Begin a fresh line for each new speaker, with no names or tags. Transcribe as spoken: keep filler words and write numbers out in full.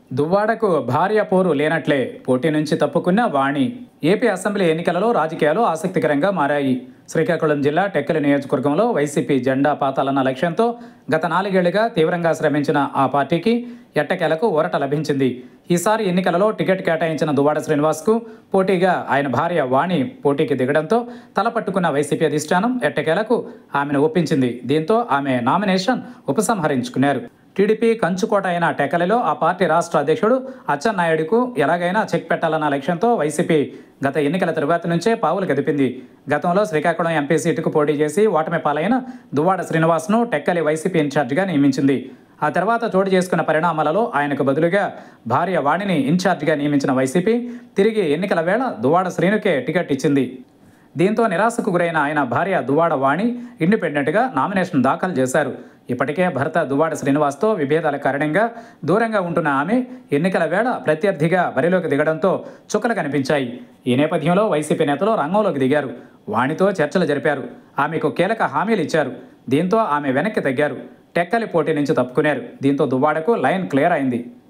దువ్వాడకు భార్య పోరు లేనట్లే పోటీ నుంచి తప్పుకున్న వాణి. ఏపీ అసెంబ్లీ ఎన్నికలలో రాజకీయాలు ఆసక్తికరంగా మారాయి. శ్రీకాకుళం జిల్లా టెక్కలి నియోజకవర్గంలో వైసీపీ జెండా పాతాలన్న లక్ష్యంతో గత నాలుగేళ్లుగా తీవ్రంగా శ్రమించిన ఆ పార్టీకి ఎట్టకేలకు ఊరట లభించింది. ఈసారి ఎన్నికలలో టికెట్ కేటాయించిన దువ్వాడ శ్రీనివాస్కు పోటీగా ఆయన భార్య వాణి పోటీకి దిగడంతో తలపట్టుకున్న వైసీపీ అధిష్టానం ఎట్టకేలకు ఆమెను ఒప్పించింది. దీంతో ఆమె నామినేషన్ ఉపసంహరించుకున్నారు. టీడీపీ కంచుకోట అయిన టెక్కలిలో ఆ పార్టీ రాష్ట్ర అధ్యక్షుడు అచ్చెన్నాయుడుకు ఎలాగైనా చెక్ పెట్టాలన్న లక్ష్యంతో వైసీపీ గత ఎన్నికల తరువాత నుంచే పావులు కదిపింది. గతంలో శ్రీకాకుళం ఎంపీ సీటుకు పోటీ చేసి ఓటమి పాలైన దువ్వాడ శ్రీనివాస్ను టెక్కలి వైసీపీ ఇన్ఛార్జిగా నియమించింది. ఆ తర్వాత చోటు చేసుకున్న పరిణామాలలో ఆయనకు బదులుగా భార్య వాణిని ఇన్ఛార్జిగా నియమించిన వైసీపీ తిరిగి ఎన్నికల వేళ దువ్వాడ శ్రీనుకే టికెట్ ఇచ్చింది. దీంతో నిరాశకు గురైన ఆయన భార్య దువ్వాడ వాణి ఇండిపెండెంట్గా నామినేషన్ దాఖలు చేశారు. ఇప్పటికే భర్త దువ్వాడ శ్రీనివాస్తో విభేదాల కారణంగా దూరంగా ఉంటున్న ఆమె ఎన్నికల వేళ ప్రత్యర్థిగా బరిలోకి దిగడంతో చుక్కలు కనిపించాయి. ఈ నేపథ్యంలో వైసీపీ నేతలు రంగంలోకి దిగారు. వాణితో చర్చలు జరిపారు. ఆమెకు కీలక హామీలు ఇచ్చారు. దీంతో ఆమె వెనక్కి తగ్గారు. టెక్కలి పోటీ నుంచి తప్పుకున్నారు. దీంతో దువ్వాడకు లైన్ క్లియర్ అయింది.